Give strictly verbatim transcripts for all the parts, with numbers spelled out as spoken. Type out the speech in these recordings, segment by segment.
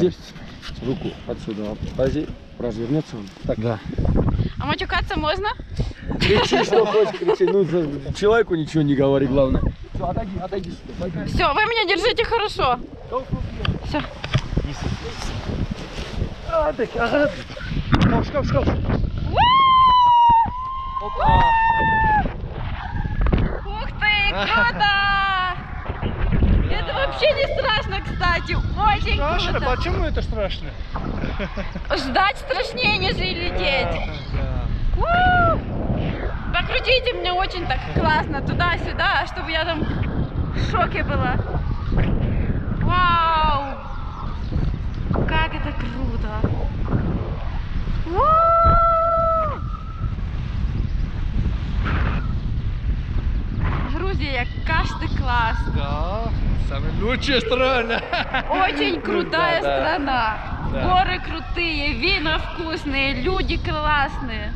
здесь руку отсюда пози, развернется он. Так. Да. А матюкаться можно? Кричи, что хочешь, кричи. Ну, человеку ничего не говори, главное. Все, отойди, отойди сюда. Пойди. Все, вы меня держите хорошо. Все. А, так, ага. Шкаф, шкаф, шкаф. Опа. Ух ты, круто! Это вообще не страшно, кстати. Очень Страшно? круто. Почему это страшно? Ждать страшнее, нежели лететь. Да. У! Покрутите меня очень так классно туда-сюда, чтобы я там в шоке была. Вау! Как это круто! У! Грузия, каждый класс. Да, самая лучшая страна. Очень крутая Да, да. страна. Да. Горы крутые, вина вкусные, люди классные.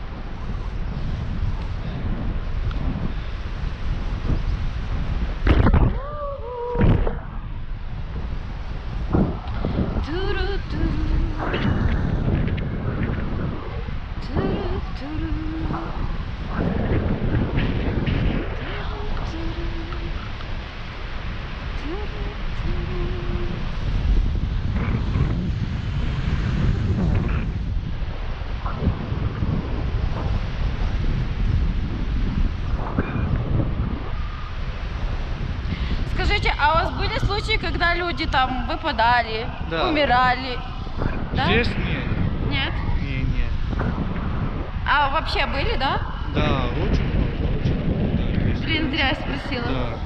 Скажите, а у вас были случаи, когда люди там выпадали, Да. умирали? Да? Здесь нет. Нет? Не, нет. А вообще были, да? Да, очень много, очень много. Да, есть. Блин, зря я спросила. Да.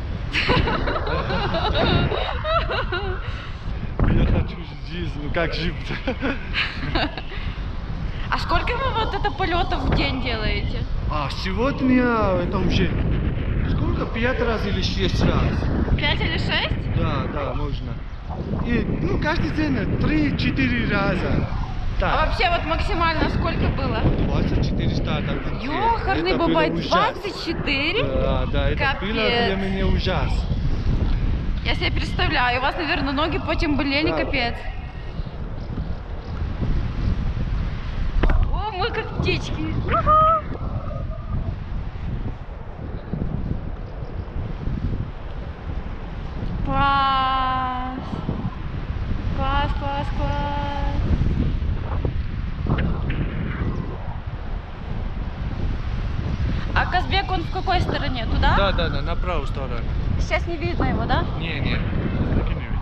Я хочу здесь, ну как жить? А сколько вы вот это полетов в день делаете? А сегодня это уже сколько? Пять раз или шесть раз? Пять или шесть? Да, да, можно. И, ну, каждый день три-четыре раза. А Так, вообще вот максимально сколько было? двадцать четыреста один день. Ёхарный Это было бабай, ужас. двадцать четыре? Да, да, это Капец. было для меня ужас. Я себе представляю, у вас, наверное, ноги потом болели, Да. капец. О, мы как птички. Уху. Класс. Класс, класс, класс. А Казбек, он в какой стороне? Туда? Да, да, да, на правую сторону. Сейчас не видно его, да? Не, не, так и не видно.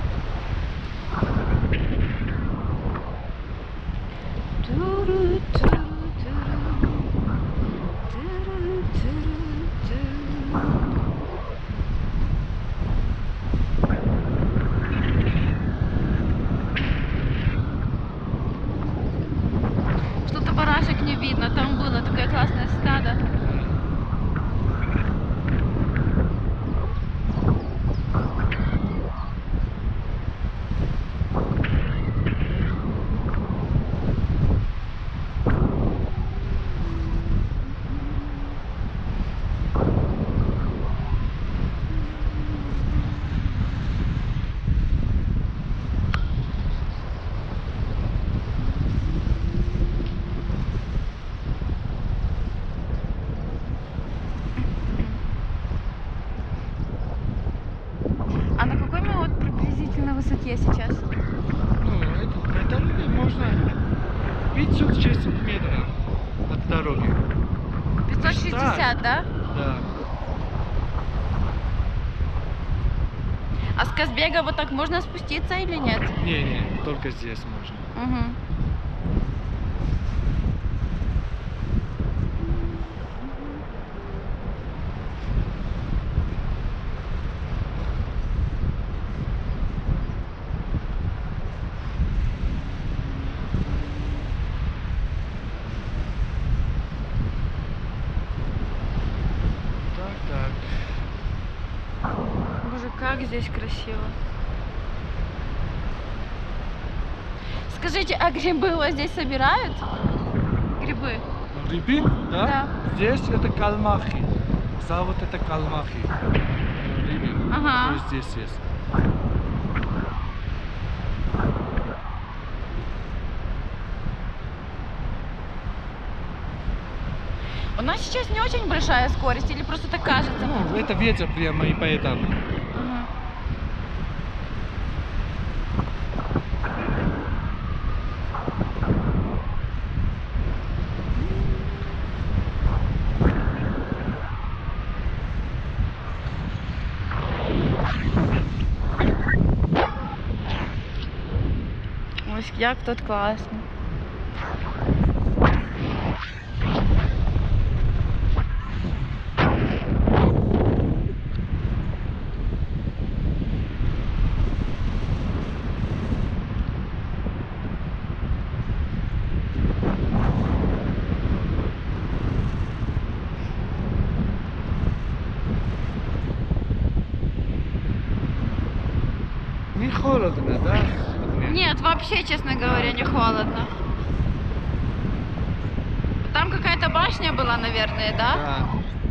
Что-то барашек не видно, там было такое классное стадо. А на какой мы вот приблизительно высоте сейчас? Ну, это, это можно пятьсот-шестьсот метров от дороги. пятьсот шестьдесят, да? Да. А с Казбега вот так можно спуститься или нет? Не, не, только здесь можно. Угу. Так, так. Боже, как здесь красиво. Скажите, а грибы у вас здесь собирают? Грибы? Грибы? Да? Да. Здесь это калмахи. Завод это калмахи. Грибы. Ага. То есть здесь есть. нас сейчас не очень большая скорость или просто так кажется? Ну, это ветер прямо и поэтому. Мгм. Ось як тут класно. Не холодно, да? Нет, вообще, честно говоря, не холодно. Там какая-то башня была, наверное, да? Да.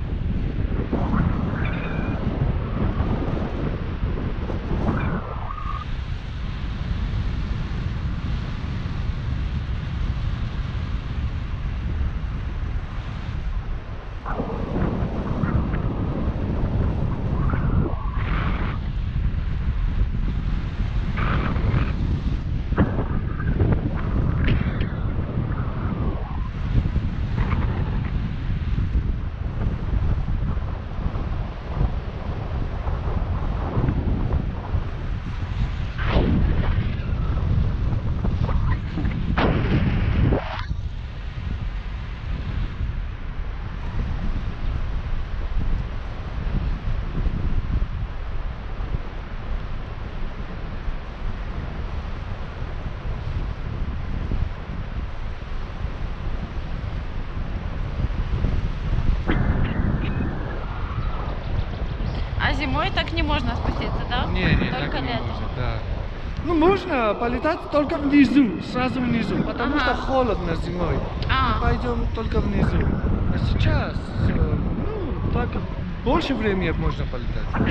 А зимой так не можно спуститься, да? Не, не, Только так не летом. можно, да. Ну, можно полетать только внизу, сразу внизу, потому Ага. что холодно зимой. А, Пойдем только внизу. А сейчас, э, ну, так больше времени можно полетать.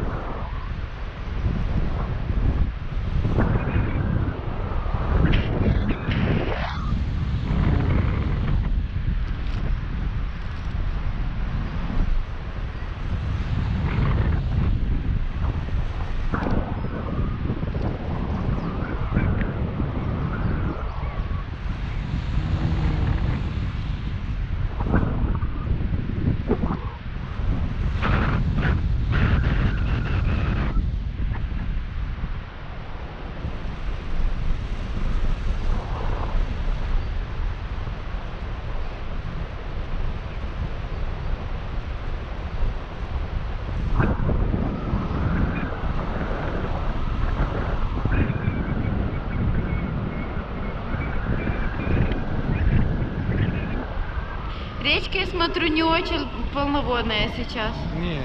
речка, я смотрю, не очень полноводная сейчас. Не.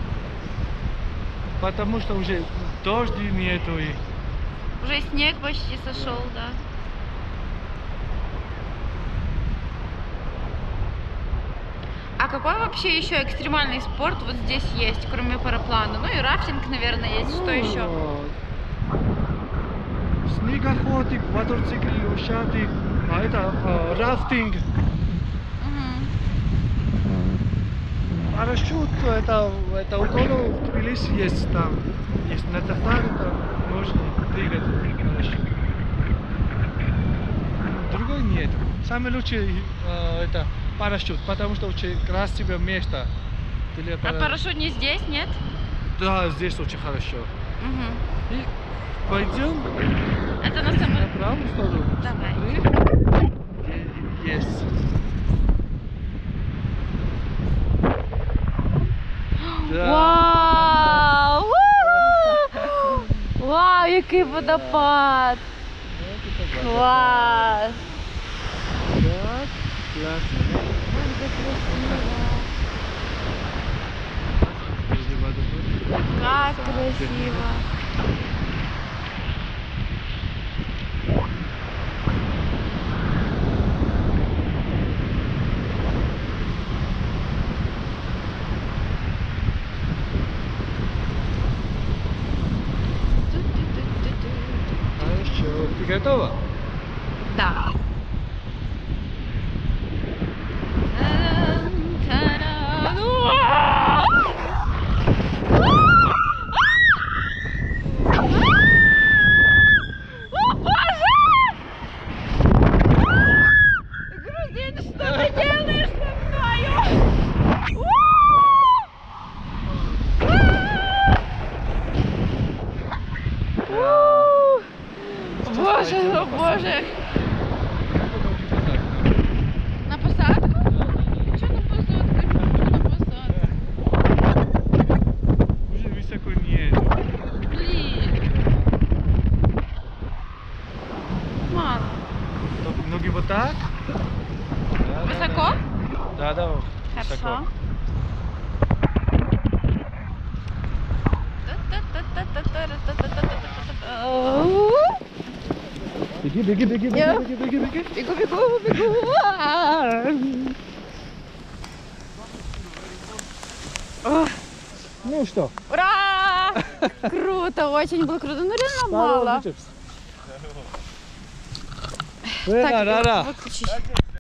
Потому что уже дождей нету и... Уже снег почти сошел, да. А какой вообще еще экстремальный спорт вот здесь есть, кроме параплана? Ну и рафтинг, наверное, есть. Что еще? Снегоход, квадроцикл, лошадки, а это э, рафтинг. Мгм. Парашют, это, это около в Тбилиси есть там. Есть на Татаре, там можно двигать парашют. Другой нет. Самый лучший э, это парашют, потому что очень красивое место. Для А пара- парашют не здесь, нет? Да, здесь очень хорошо. Мгм. И пойдем Это на самом... на правую сторону. Давай. Смотри. Е- Есть. Да. Вау! У! Вау, який водопад! Клас! Так, классно. Как красиво! Хорошо. Ты готова? Да. Эм, боже, о боже. На посадку? Чого на посадку? Чого на посадку? Уже высоко нет. Блін. Мало. Только ноги вот так. Да, Высоко? Да, да, Хорошо. высоко. Беги, беги, беги, беги, Я- беги, беги, беги. Бегу, бегу, бегу. О, Ну что? ура! Круто, очень было круто. Ну реально мало. Рада, рада. Выключи.